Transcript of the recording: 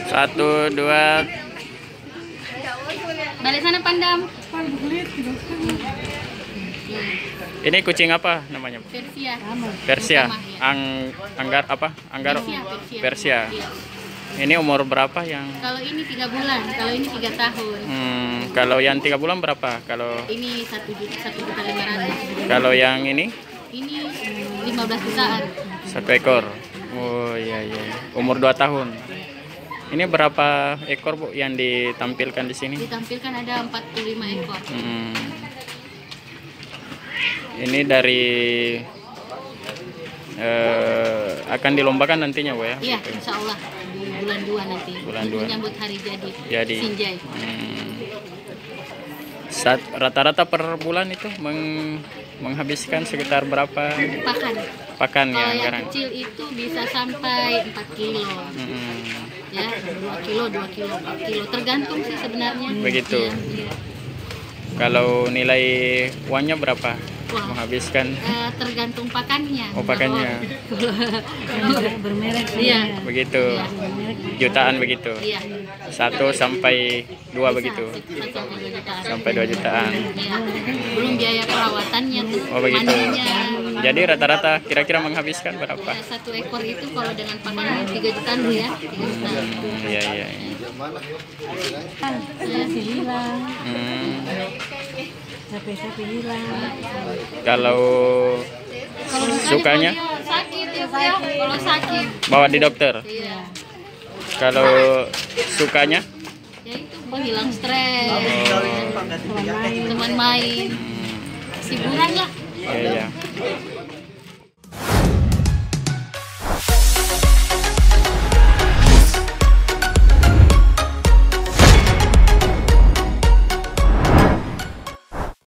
Satu, dua. Balik sana Pandam. Ini kucing apa namanya? Persia. Persia. Utama, ya. Anggar apa? Anggar Persia. Iya. Ini umur berapa yang? Kalau ini 3 bulan, kalau ini 3 tahun. Kalau yang 3 bulan berapa? Kalau Ini 1.500.000. kalau yang ini Ini 15 jutaan. 1 ekor. Oh iya iya. Umur 2 tahun. Ini berapa ekor Bu yang ditampilkan di sini? Ditampilkan ada 45 ekor. Ini dari akan dilombakan nantinya Bu ya? Iya, insya Allah di bulan 2 nanti. Bulan 2. Menyambut hari Jadi. Sinjai. Rata-rata per bulan itu menghabiskan sekitar berapa Pakan. ya Kalau yang anggaran? kecil itu bisa sampai 4 kilo. Ya, 2 kilo, 4 kilo. Tergantung sih sebenarnya. Begitu. Ya. Kalau nilai uangnya berapa? Wah. Menghabiskan Tergantung pakannya. Oh, pakannya. Bermerek. Iya. Begitu. Jutaan begitu. Iya. 1 sampai 2 begitu. 1 sampai 2 jutaan. Sampai 2 jutaan. Iya. Belum biaya perawatannya tuh. Oh begitu. Mandinya. Jadi rata-rata kira-kira menghabiskan berapa? Ya, 1 ekor itu kalau dengan pakan 3 jutaan Bu ya. 3 jutaan. Iya iya. Hilang. Hmm. Sapi hilang. Kalau sukanya Kalau dia sakit ya Bu ya. Kalau sakit. bawa di dokter. Iya. Kalau sukanya Ya itu menghilang stres. oh, Teman main. Hiburan lah. iya iya.